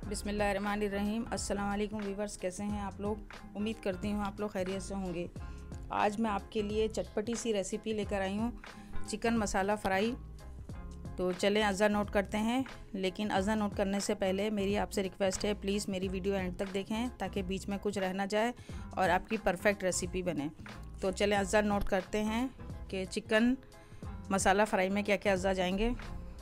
बिस्मिल्लाहिर्रहमानिर्रहीम। अस्सलाम वालेकुम व्यूवर्स, कैसे हैं आप लोग। उम्मीद करती हूँ आप लोग खैरियत से होंगे। आज मैं आपके लिए चटपटी सी रेसिपी लेकर आई हूँ, चिकन मसाला फ्राई। तो चलें अज़ा नोट करते हैं, लेकिन अज़ा नोट करने से पहले मेरी आपसे रिक्वेस्ट है, प्लीज़ मेरी वीडियो एंड तक देखें ताकि बीच में कुछ रह ना जाए और आपकी परफेक्ट रेसिपी बने। तो चलें अज़ा नोट करते हैं कि चिकन मसाला फ्राई में क्या क्या अज़ा जाएंगे।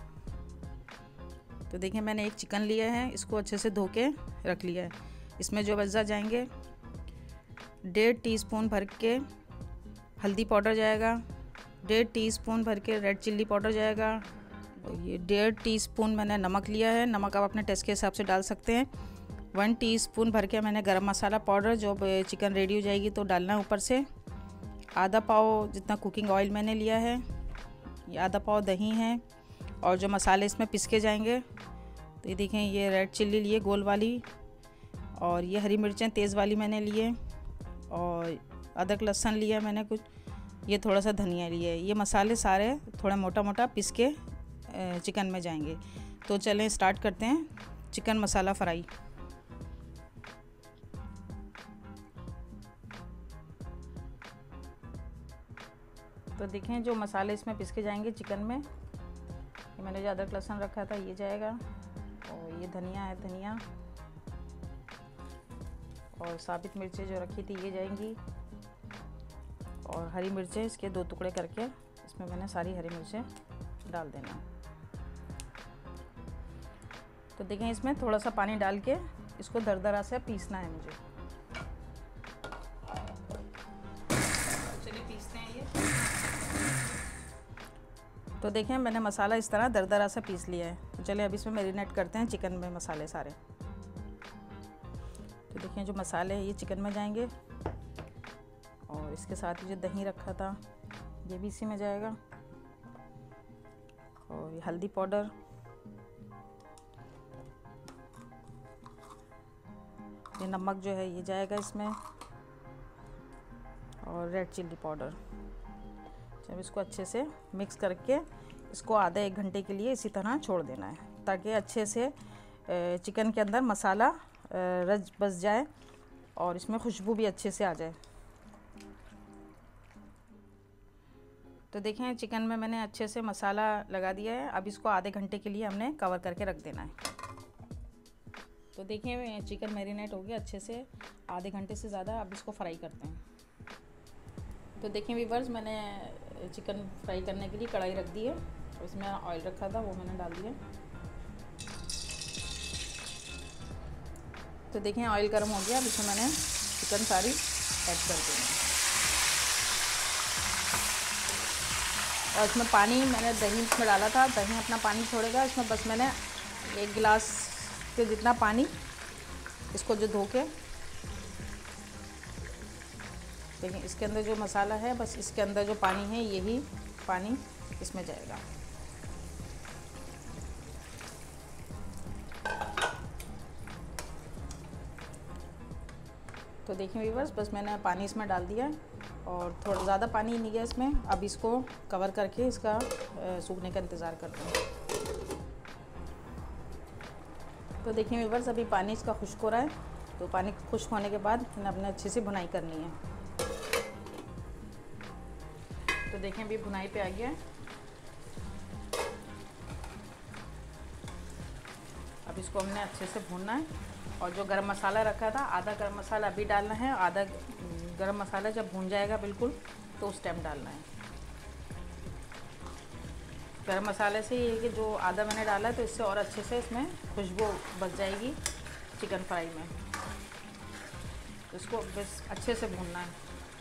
तो देखिए, मैंने एक चिकन लिया है, इसको अच्छे से धो के रख लिया है। इसमें जो अज़ा जाएंगे, 1.5 टीस्पून भर के हल्दी पाउडर जाएगा, 1.5 टीस्पून भर के रेड चिल्ली पाउडर जाएगा, ये 1.5 टीस्पून मैंने नमक लिया है, नमक आप अपने टेस्ट के हिसाब से डाल सकते हैं। 1 टीस्पून भर के मैंने गरम मसाला पाउडर, जो चिकन रेडी हो जाएगी तो डालना है ऊपर से। आधा पाव जितना कुकिंग ऑयल मैंने लिया है, ये आधा पाव दही है। और जो मसाले इसमें पिसके जाएंगे, तो ये देखें, ये रेड चिल्ली लिए गोल वाली, और ये हरी मिर्चें तेज़ वाली मैंने लिए, और अदरक लहसुन लिया मैंने कुछ, ये थोड़ा सा धनिया लिया है। ये मसाले सारे थोड़ा मोटा मोटा पिस के चिकन में जाएंगे। तो चलें स्टार्ट करते हैं चिकन मसाला फ्राई। तो देखें, जो मसाले इसमें पिसके जाएंगे चिकन में, ये मैंने जो अदरक लहसुन रखा था ये जाएगा, और ये धनिया है, धनिया और साबित मिर्चें जो रखी थी ये जाएंगी, और हरी मिर्चें इसके 2 टुकड़े करके इसमें मैंने सारी हरी मिर्चें डाल देना। तो देखें, इसमें थोड़ा सा पानी डाल के इसको दरदरा से पीसना है मुझे। चलिए पीसते हैं ये। तो देखें, मैंने मसाला इस तरह दरदरा से पीस लिया है। तो चलिए अब इसमें मैरिनेट करते हैं चिकन में मसाले सारे। तो देखें, जो मसाले हैं ये चिकन में जाएंगे, और इसके साथ ही जो दही रखा था ये भी इसी में जाएगा, और ये हल्दी पाउडर, ये नमक जो है ये जाएगा इसमें, और रेड चिल्ली पाउडर। जब इसको अच्छे से मिक्स करके इसको आधा 1 घंटे के लिए इसी तरह छोड़ देना है, ताकि अच्छे से चिकन के अंदर मसाला रच बस जाए और इसमें खुशबू भी अच्छे से आ जाए। तो देखें, चिकन में मैंने अच्छे से मसाला लगा दिया है। अब इसको आधे घंटे के लिए हमने कवर करके रख देना है। तो देखें, चिकन मैरिनेट हो गया अच्छे से आधे घंटे से ज़्यादा। अब इसको फ्राई करते हैं। तो देखें व्यूअर्स, मैंने चिकन फ्राई करने के लिए कढ़ाई रख दी है, और इसमें ऑयल रखा था वो मैंने डाल दिया। तो देखें, ऑयल गर्म हो गया। अब इसमें मैंने चिकन सारी ऐड कर दी है, और इसमें पानी मैंने दही इसमें डाला था, दही अपना पानी छोड़ेगा। इसमें बस मैंने 1 गिलास के जितना पानी इसको जो धो के, देखिए इसके अंदर जो मसाला है, बस इसके अंदर जो पानी है यही पानी इसमें जाएगा। तो देखिए व्यूअर्स, बस मैंने पानी इसमें डाल दिया है, और थोड़ा ज़्यादा पानी नहीं है इसमें। अब इसको कवर करके इसका सूखने का इंतज़ार करते हैं। तो देखिए व्यूअर्स, अभी पानी इसका खुश्क हो रहा है। तो पानी खुश्क होने के बाद अपने अच्छे से भुनाई करनी है। तो देखें, अभी भुनाई पे आ गया है। अब इसको हमने अच्छे से भूनना है, और जो गरम मसाला रखा था, आधा गरम मसाला अभी डालना है, आधा गरम मसाला जब भून जाएगा बिल्कुल तो उस टाइम डालना है। गरम मसाले से ये कि जो आधा मैंने डाला है, तो इससे और अच्छे से इसमें खुशबू बच जाएगी चिकन फ्राई में। तो इसको बस अच्छे से भूनना है।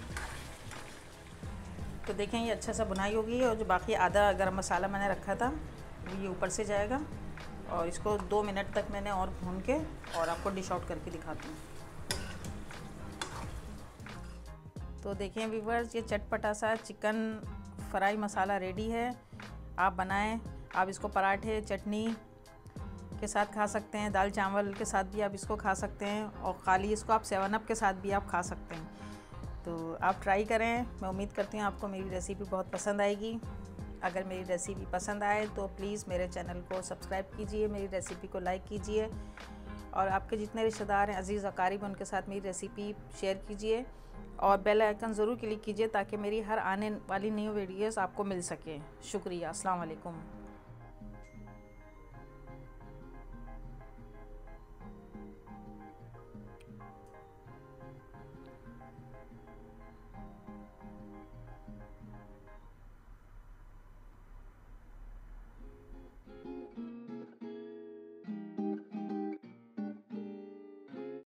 तो देखें, ये अच्छे से भुनाई होगी, और जो बाकी आधा गरम मसाला मैंने रखा था ये ऊपर से जाएगा, और इसको 2 मिनट तक मैंने और भून के और आपको डिश आउट करके दिखाती हूँ। तो देखें व्यूअर्स, ये चटपटा सा चिकन फ्राई मसाला रेडी है। आप बनाएं। आप इसको पराठे, चटनी के साथ खा सकते हैं, दाल चावल के साथ भी आप इसको खा सकते हैं, और खाली इसको आप 7 अप के साथ भी आप खा सकते हैं। तो आप ट्राई करें। मैं उम्मीद करती हूँ आपको मेरी रेसिपी बहुत पसंद आएगी। अगर मेरी रेसिपी पसंद आए तो प्लीज़ मेरे चैनल को सब्सक्राइब कीजिए, मेरी रेसिपी को लाइक कीजिए, और आपके जितने रिश्तेदार हैं, अजीज़ अकारीब, उनके साथ मेरी रेसिपी शेयर कीजिए और बेल आइकन ज़रूर क्लिक कीजिए ताकि मेरी हर आने वाली न्यू वीडियोस आपको मिल सके। शुक्रिया। अस्सलाम वालेकुम।